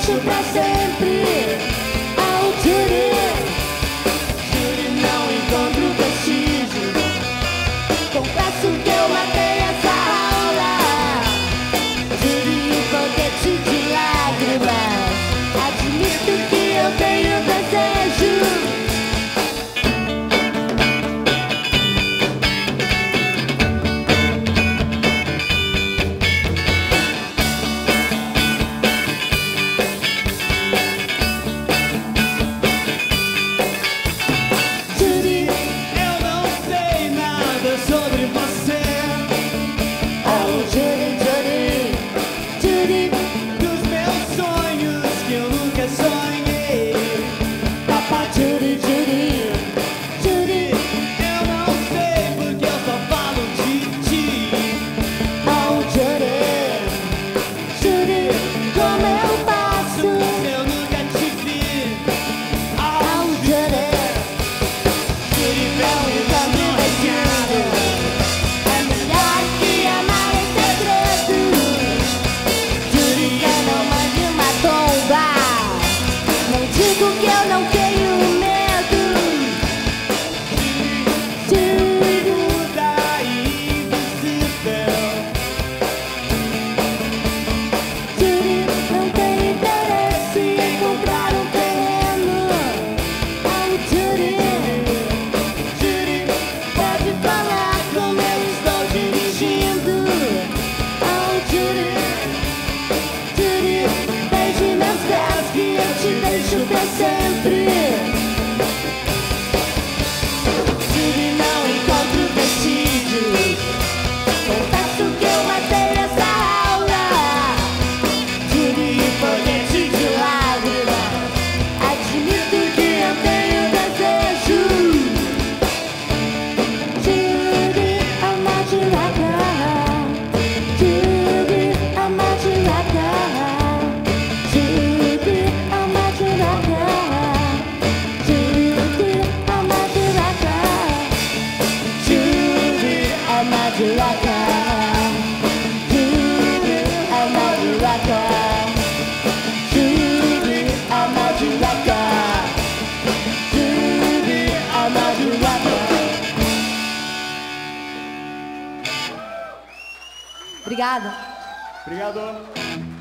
deixo pra sempre. Oh, Judy, Judy, não encontro vestígio. Confesso que eu matei essa aula. Judy, um foguete de lágrimas. Admito que eu tenho desejo. Pra sempre. Judy, não encontro vestígios. Confesso que eu matei essa aula. Judy, foguete de lágrimas. Admito que eu tenho desejo. Judy, I'm not your rocker. Judy, I'm not your rocker. Judy, I'm not your rocker. Judy, I'm not your rocker. Judy, I'm not your rocker. Judy, I'm not your rocker. Judy, I'm not your rocker. Judy, I'm not your rocker. Obrigada. Obrigado.